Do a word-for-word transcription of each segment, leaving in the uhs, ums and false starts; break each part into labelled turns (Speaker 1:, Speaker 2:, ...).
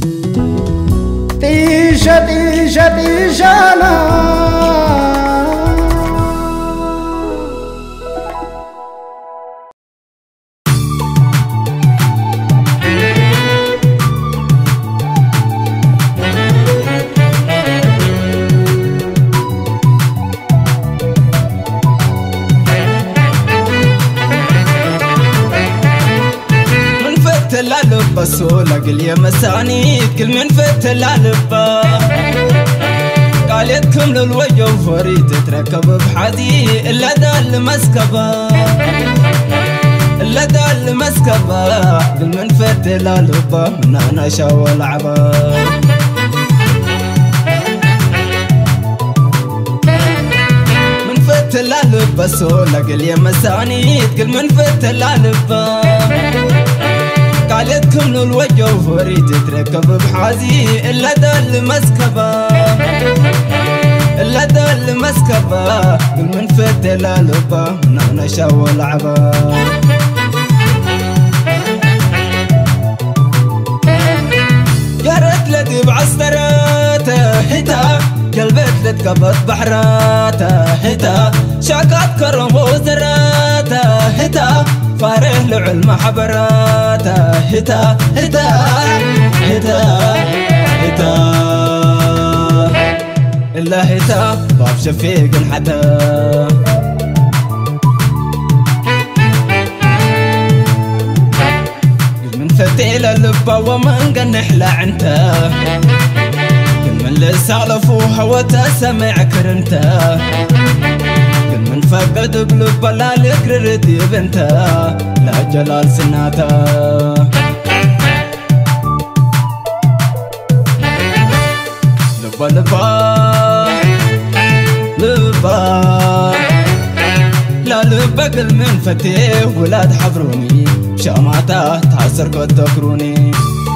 Speaker 1: تيجا تيجا تيجانا
Speaker 2: بس لقل يا مسانيد كل من فتل علبا قالتكم للوجه وفريد تركب بحدي إلا دا المسكبة إلا دا المسكبة كل من فتل علبا من أنا شاو العبا من فتل علبا لقل يا مسانيد كل من فتل علبا قالتكم للوجه وفريد تركب بحازي إلا دا المسكبة إلا دا المسكبة كل من فتل علبا من أنا شاو العبا يا ريت لدي بعستراته حتا قلبت لتقبض بحراته حتا شاكات كرم وزراته حتا فاره لعلم حبراته هتا هتا هتا هتا إلا هتا باب شفيق حتى من فتيل اللبا ومن قنح لعنته كل من لسه علفوها وتسمع كرنته من فقد بلب لا لكر ردي بنتا لا جلال سناتا لبا لبا لبا لا لبا قل من فتيه ولاد حضروني شاماتا تحسر قد تكروني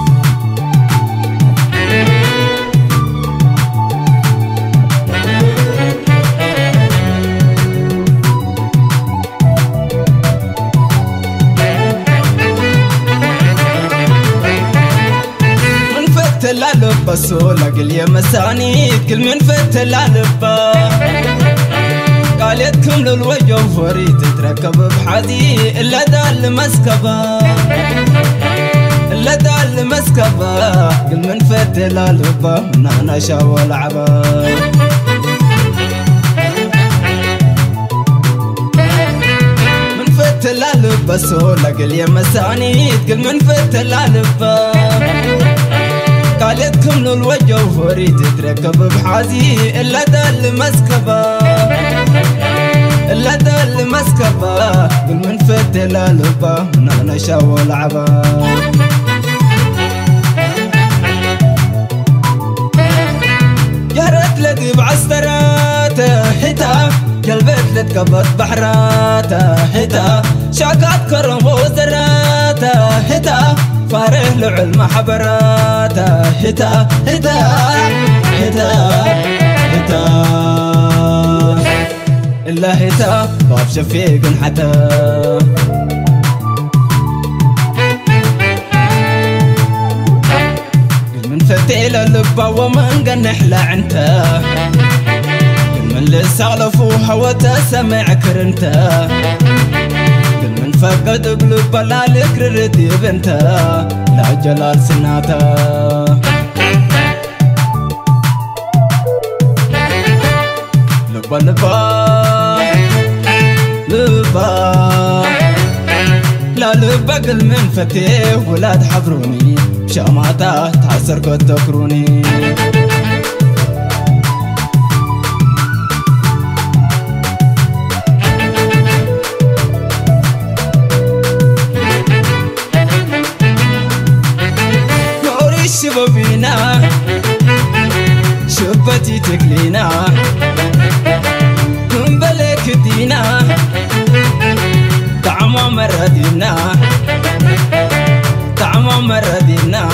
Speaker 2: بس لقل يا مسانيد كل من فتل علبا قالتكم للوجه وفريد تركب بحدي إلا دا المسكبة إلا دا المسكبة كل من فتل علبا من أنا شاو العبا من فتل علبا لقل يا مسانيد كل من فتل علبا قالتكم للوجه وفريد تركب بحازي إلا دا المسكبة إلا دا المسكبة كل من فتل علبا من أنا شاو العبا يا ريت لدي بعستراته حتا قلبت لتقبض بحراته حتا شاكات كرم وزراته حتا فاره لعلم حبراته هتا هتا هتا هتا إلا هتا باب شفيق حتى من فتيل اللبا ومن قنح لعنته كل من لسه علفوها وتسمع كرنته من فقد بلب لا لكر ردي بنتا لا جلال سناتا لبا لبا لبا لا لبا قل من فتيه ولاد حضروني شاماتا تحسر قد تكروني شبابينا شبتي تكلينا من بلك دينا طعمه مردينا طعمه مردينا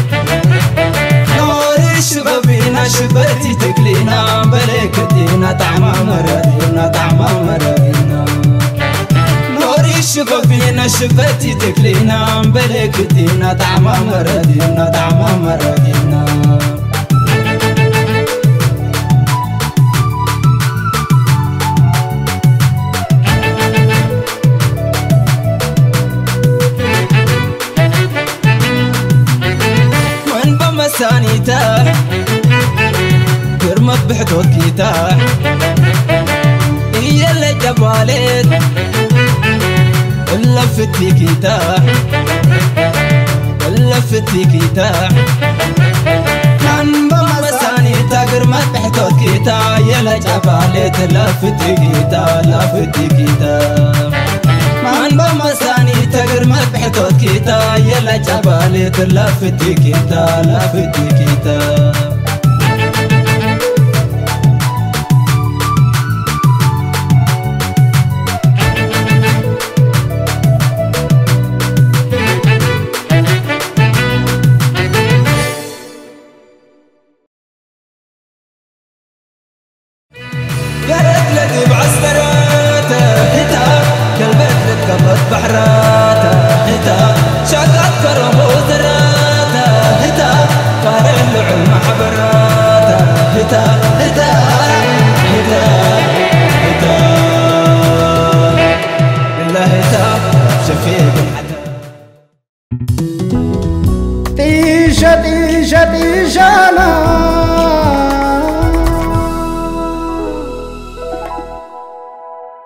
Speaker 2: نوري شبابينا شبتي تكلينا بلك دينا طعمه مردينا طعمه مردينا نوري شبابينا شبتي تكلينا بلك دينا طعمه مردينا طعمه مردينا مسانيتا قرمت بحدود كيتا هي اللي جبالت لفت في كيتا لفت في كيتا من بمسانيتا قرمت بحدود كيتا هي اللي جبالت لفت في كيتا لفت في كيتا من بمساني تقر ما بحثوت كيتا يلا جبالي تلفت كيتا لفت كيتا قالت لك بعسكراته هتا قلبت لك قبض بحراته هتا شقت كرم وزراته هتا فارح لعلم حبراته هتا هتا هتا هتا بالله هتا شفيق الحتا
Speaker 1: طيشة طيشة طيشانا